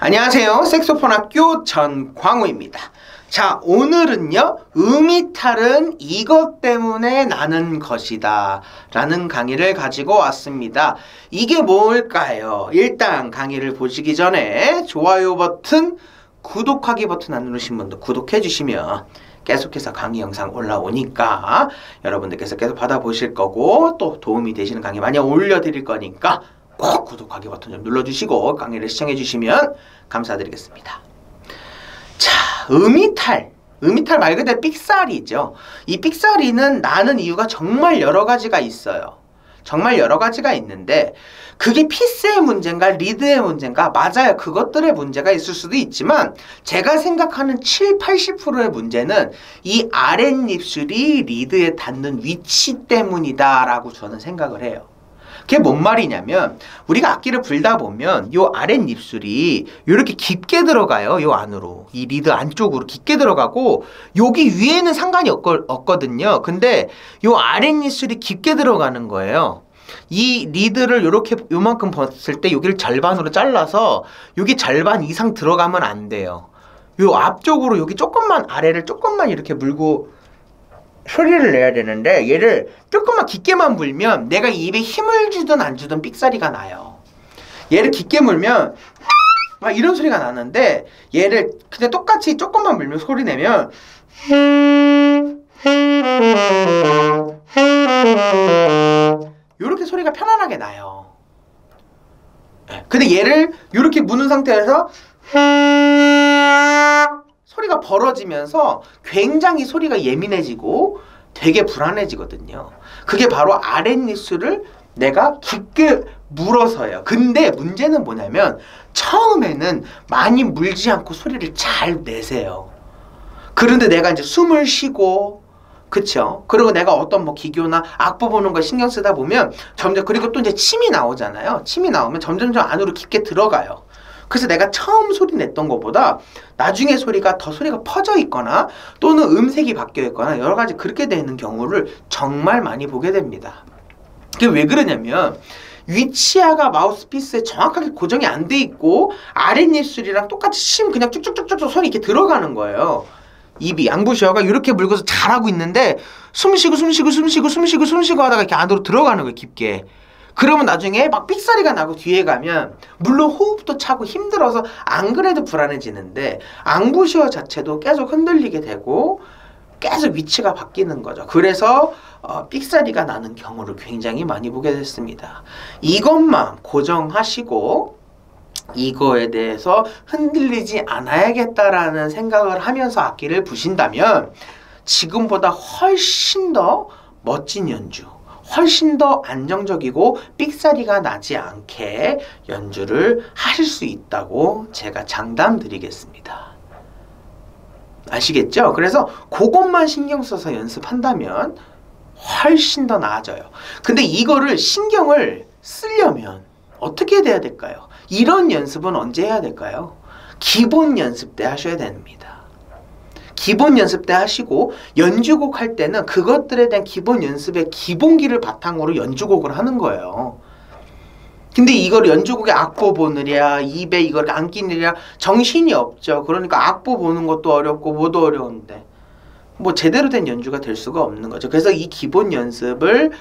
안녕하세요. 색소폰 학교 전광우입니다. 자, 오늘은요, 음이탈은 이것 때문에 나는 것이다 라는 강의를 가지고 왔습니다. 이게 뭘까요? 일단 강의를 보시기 전에 좋아요 버튼, 구독하기 버튼 안 누르신 분도 구독해 주시면 계속해서 강의 영상 올라오니까 여러분들께서 계속 받아보실 거고, 또 도움이 되시는 강의 많이 올려드릴 거니까 꼭 구독하기 버튼 좀 눌러주시고 강의를 시청해 주시면 감사드리겠습니다. 자, 음이탈 말 그대로 삑사리죠. 이 삑사리는 나는 이유가 정말 여러 가지가 있어요. 정말 여러 가지가 있는데 그게 피스의 문제인가 리드의 문제인가, 맞아요. 그것들의 문제가 있을 수도 있지만 제가 생각하는 70~80%의 문제는 이 아랫입술이 리드에 닿는 위치 때문이다 라고 저는 생각을 해요. 그게 뭔 말이냐면, 우리가 악기를 불다 보면 요 아랫입술이 이렇게 깊게 들어가요. 요 안으로, 이 리드 안쪽으로 깊게 들어가고 여기 위에는 상관이 없거든요. 근데 요 아랫입술이 깊게 들어가는 거예요. 이 리드를 요렇게 요만큼 벗을 때 여기를 절반으로 잘라서 여기 절반 이상 들어가면 안 돼요. 요 앞쪽으로 여기 조금만, 아래를 조금만 이렇게 물고 소리를 내야 되는데, 얘를 조금만 깊게만 물면 내가 입에 힘을 주든 안 주든 삑사리가 나요. 얘를 깊게 물면 막 이런 소리가 나는데, 얘를 그냥 똑같이 조금만 물면 소리 내면 요렇게 소리가 편안하게 나요. 근데 얘를 요렇게 무는 상태에서 소리가 벌어지면서 굉장히 소리가 예민해지고 되게 불안해지거든요. 그게 바로 아랫입술을 내가 깊게 물어서예요. 근데 문제는 뭐냐면, 처음에는 많이 물지 않고 소리를 잘 내세요. 그런데 내가 이제 숨을 쉬고, 그쵸? 그리고 내가 어떤 뭐 기교나 악보 보는 거 신경 쓰다 보면 점점, 그리고 또 이제 침이 나오잖아요. 침이 나오면 점점점 안으로 깊게 들어가요. 그래서 내가 처음 소리 냈던 것보다 나중에 소리가 더 소리가 퍼져 있거나 또는 음색이 바뀌어 있거나 여러 가지 그렇게 되는 경우를 정말 많이 보게 됩니다. 그게 왜 그러냐면, 위치아가 마우스피스에 정확하게 고정이 안 돼 있고 아랫입술이랑 똑같이 심 그냥 쭉쭉쭉쭉 소리 이렇게 들어가는 거예요. 입이 양부시어가 이렇게 물고서 잘하고 있는데 숨쉬고 하다가 이렇게 안으로 들어가는 거예요, 깊게. 그러면 나중에 막 삑사리가 나고 뒤에 가면 물론 호흡도 차고 힘들어서 안 그래도 불안해지는데 앙부시어 자체도 계속 흔들리게 되고 계속 위치가 바뀌는 거죠. 그래서 삑사리가 나는 경우를 굉장히 많이 보게 됐습니다. 이것만 고정하시고 이거에 대해서 흔들리지 않아야겠다라는 생각을 하면서 악기를 부신다면 지금보다 훨씬 더 멋진 연주, 훨씬 더 안정적이고 삑사리가 나지 않게 연주를 하실 수 있다고 제가 장담 드리겠습니다. 아시겠죠? 그래서 그것만 신경 써서 연습한다면 훨씬 더 나아져요. 근데 이거를 신경을 쓰려면 어떻게 돼야 될까요? 이런 연습은 언제 해야 될까요? 기본 연습 때 하셔야 됩니다. 기본 연습 때 하시고 연주곡 할 때는 그것들에 대한 기본 연습의 기본기를 바탕으로 연주곡을 하는 거예요. 근데 이걸 연주곡에 악보 보느랴, 입에 이걸 안 끼느랴 정신이 없죠. 그러니까 악보 보는 것도 어렵고 뭐도 어려운데 뭐 제대로 된 연주가 될 수가 없는 거죠. 그래서 이 기본 연습을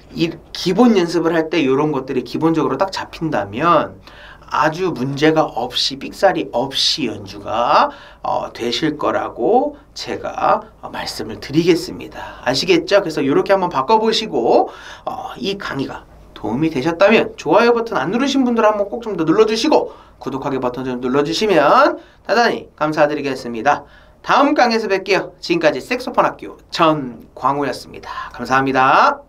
할 때 이런 것들이 기본적으로 딱 잡힌다면 아주 문제가 없이, 삑사리 없이 연주가 되실 거라고 제가 말씀을 드리겠습니다. 아시겠죠? 그래서 이렇게 한번 바꿔보시고 이 강의가 도움이 되셨다면 좋아요 버튼 안 누르신 분들 한번 꼭 좀 더 눌러주시고 구독하기 버튼 좀 눌러주시면 대단히 감사드리겠습니다. 다음 강의에서 뵐게요. 지금까지 색소폰 학교 전광우였습니다. 감사합니다.